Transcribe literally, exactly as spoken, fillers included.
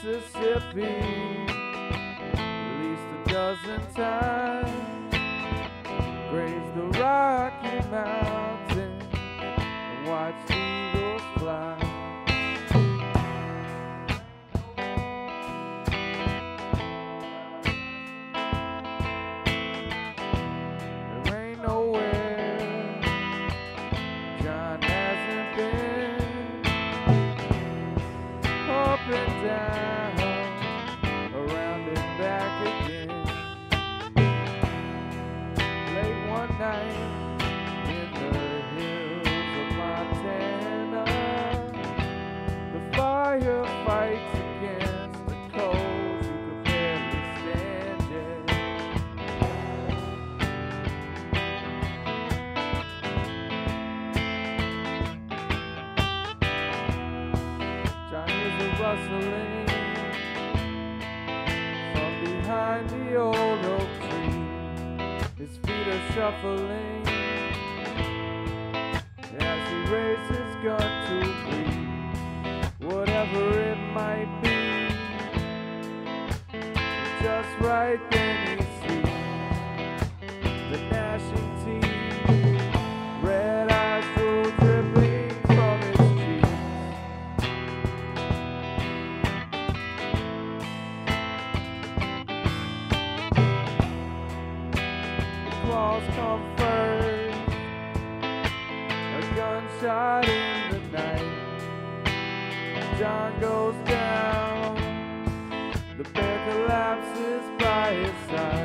Mississippi at least a dozen times, grazed the Rocky Mountains and watched eagles fly. There ain't nowhere John hasn't been, up and down, around and back again. Late one night in the hills of Montana, the fire fights against the cold who could barely stand it. John hears a rustling from behind the old oak tree. His feet are shuffling as he raises his gun to breathe. Whatever it might be, just right then he sees the gnashing teeth, red eyes drool dripping from his cheeks. The claws come first, a gunshot in the night. John goes down, the bear collapses by his side.